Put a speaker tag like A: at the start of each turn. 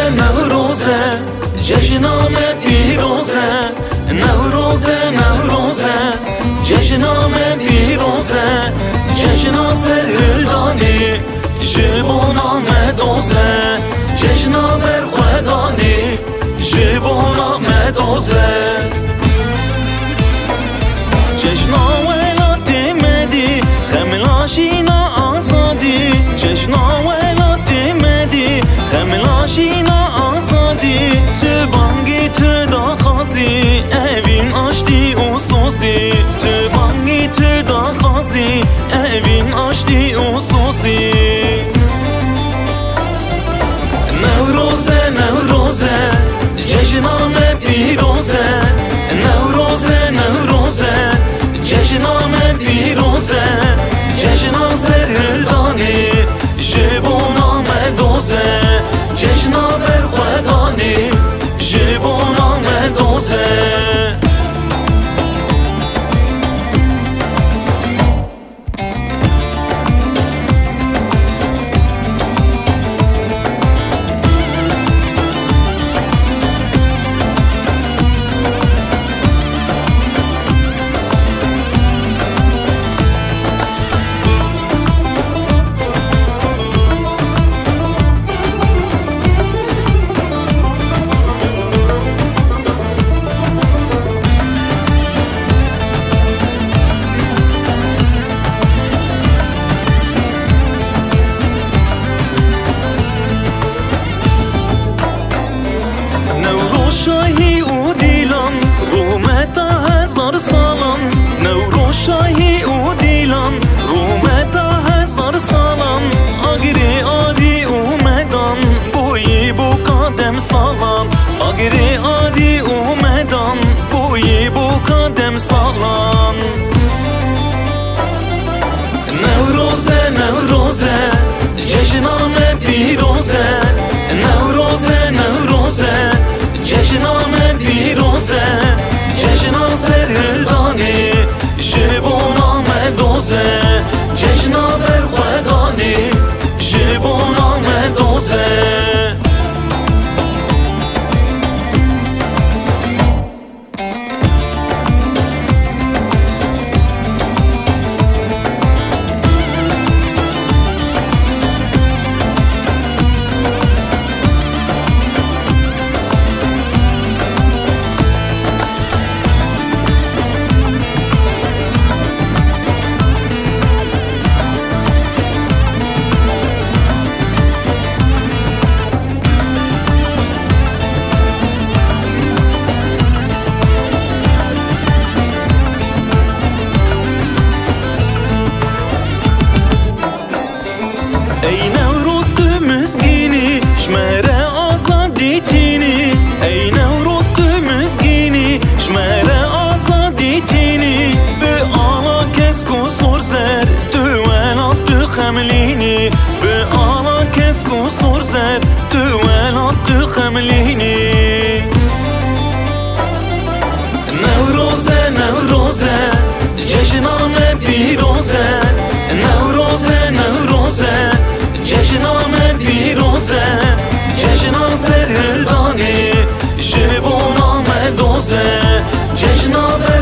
A: نوروزه جشنام پیروزه نوروزه نوروزه جشنام پیروزه جشنا سرهلدانی جبونا مدوزه جشنا برخدانی جبونا مدوزه جشنا ولات مدی خملاشینا آزادی جشنا ولات مدی خملاشینا آزادی تو بانگی تو داخازی اوین آشتی و سوسی تو بانگی تو داخازی اوین آشتی و سوسی نوروزه نوروزه جشنام پیروزه نوروزه نوروزه جشنام پیروزه جشنا سرهلدانی جبونا مدوزه جشنا برخدانی جبونا مدوزه شاهی او دیلان رومتا هزار سالان نورو شاهی او دیلان رومتا هزار سالان آگری آدی اومدان بوی بو کادم سالان آگری آدی اومدان بوی بو کادم سالان نوروزه نوروزه جشنام پیروزه نوروزه نوروزه جشنام پیروزه جشنا سرهلدانی جبونا مدوزه جشنا برخدانی جبونا مدوزه ای نوروز تو مسکینی شمره آزادی تینی ای نوروز تو مسکینی شمره آزادی تینی به آلا کس کو سرزر تو ولاد تو خملینی به آلا کس کو سرزر تو ولاد تو خملینی نوروزه نوروزه جشنام پیروزه نوروزه نوروزه جشنام پیروزه جشنا سرهلدانی جبونا مدوزه جشنا